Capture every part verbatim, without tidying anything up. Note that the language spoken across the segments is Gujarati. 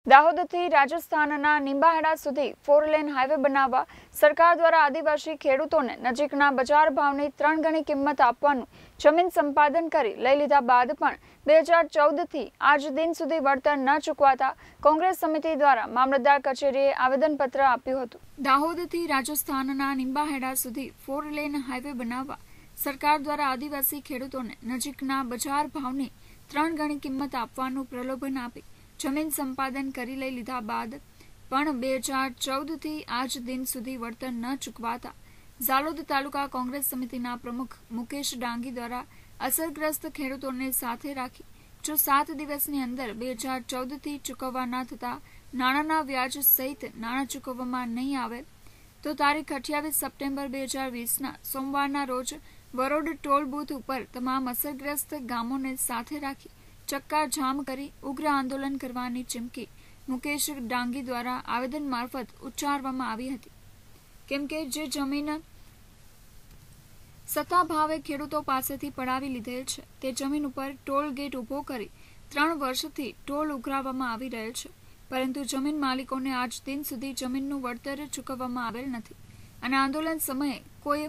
દાહોદથી રાજસ્થાનના નિંબાહેડા સુધી ફોર લેન હાઈવે બનાવવા સરકાર દ્વારા આદિવાસી ખેડૂતોને નજીકના બજાર ભાવની ત્રણ ગણી કિંમત આપવાનું જમીન સંપાદન કરી લઈ લીધા બાદ પણ બે હજાર ચૌદથી આજ દિન સુધી વળતર ન ચૂકવાતા કોંગ્રેસ સમિતિ દ્વારા મામલતદાર કચેરીએ આવેદનપત્ર આપ્યું હતું। દાહોદથી રાજસ્થાનના નિંબાહેડા સુધી ફોર લેન હાઈવે બનાવવા સરકાર દ્વારા આદિવાસી ખેડૂતોને નજીકના બજાર ભાવની ત્રણ ગણી કિંમત આપવાનું પ્રલોભન આપી જમીન સંપાદન કરી લઈ લીધા બાદ પણ બે હજાર ચૌદથી આજ દિન સુધી વળતર ન ચૂકવાતા ઝાલોદ તાલુકા કોંગ્રેસ સમિતિના પ્રમુખ મુકેશ ડાંગી દ્વારા અસરગ્રસ્ત ખેડૂતોને સાથે રાખી જો સાત દિવસની અંદર બે હજાર ચૌદથી ચૂકવવા ન થતા નાણાંના વ્યાજ સહિત નાણાં ચૂકવવામાં નહીં આવે તો તારીખ અઠ્યાવીસ સપ્ટેમ્બર બે હજાર વીસના સોમવારના રોજ વરોડ ટોલ બૂથ ઉપર તમામ અસરગ્રસ્ત ગામોને સાથે રાખી ચક્કા જામ કરી ઉગ્ર આંદોલન કરવાની ચીમકી મુકેશ ડાંગી દ્વારા આવેદન મારફત ઉચ્ચારવામાં આવી હતી। કેમ કે જે જમીન સત્તા ભાવે ખેડૂતો પાસેથી પડાવી લીધેલ છે તે જમીન ઉપર ટોલ ગેટ ઉભો કરી ત્રણ વર્ષથી ટોલ ઉઘરાવવામાં આવી રહેલ છે, પરંતુ જમીન માલિકોને આજ દિન સુધી જમીનનું વળતર ચૂકવવામાં આવેલ નથી અને આંદોલન સમયે કોઈ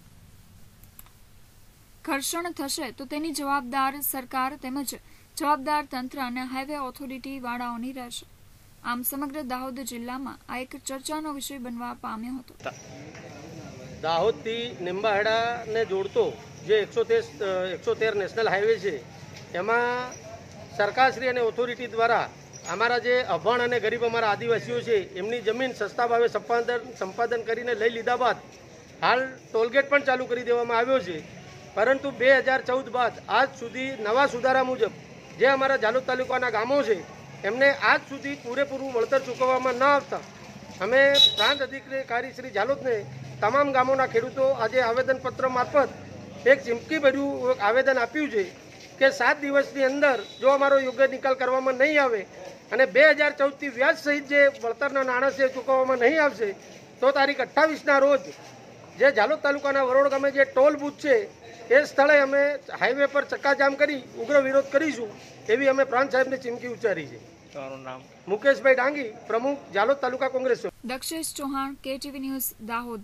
ઘર્ષણ થશે તો તેની જવાબદાર સરકાર તેમજ જવાબદાર તંત્ર અને હાઈવે ઓથોરિટી વાળાઓની રહેશે। આમ સમગ્ર દાહોદ જિલ્લામાં આ એક ચર્ચાનો વિષય બનવા પામ્યો હતો। દાહોદથી નિંબાહેડાને જોડતો જે એકસો તેર એકસો તેર નેશનલ હાઈવે છે એમાં સરકારશ્રી અને ઓથોરિટી દ્વારા અમારા જે અભણ અને ગરીબ અમારા આદિવાસીઓ છે એમની જમીન સસ્તા ભાવે સંપાદન સંપાદન કરીને લઈ લીધા બાદ હાલ ટોલગેટ પણ ચાલુ કરી દેવામાં આવ્યો છે, પરંતુ બે હજાર ચૌદ બાદ આજ સુધી નવા સુધારા મુજબ જે અમારા ઝાલોદ તાલુકાના ગામો છે એમને આજ સુધી પૂરેપૂરું વળતર ચૂકવવામાં ન આવતા અમે પ્રાંત અધિકારી શ્રી ઝાલોદને તમામ ગામોના ખેડૂતો આજે આવેદનપત્ર મારફત એક ચીમકીભર્યું આવેદન આપ્યું છે કે સાત દિવસની અંદર જો અમારો યોગ્ય નિકાલ કરવામાં નહીં આવે અને બે હજાર ચૌદથી વ્યાજ સહિત જે વળતરના નાણાં છે ચૂકવવામાં નહીં આવશે તો તારીખ અઠ્ઠાવીસના રોજ જે ઝાલોદ તાલુકાના વરોડ ગામે જે ટોલ બૂથ છે એ સ્થળે અમે હાઈવે પર ચક્કાજામ કરી ઉગ્ર વિરોધ કરીશું એવી અમે પ્રાંત સાહેબને ચીમકી ઉચ્ચારી છે। તમારું નામ? મુકેશભાઈ ડાંગી, પ્રમુખ ઝાલોદ તાલુકા કોંગ્રેસ। Dakshesh Chauhan, KTV news, Dahod.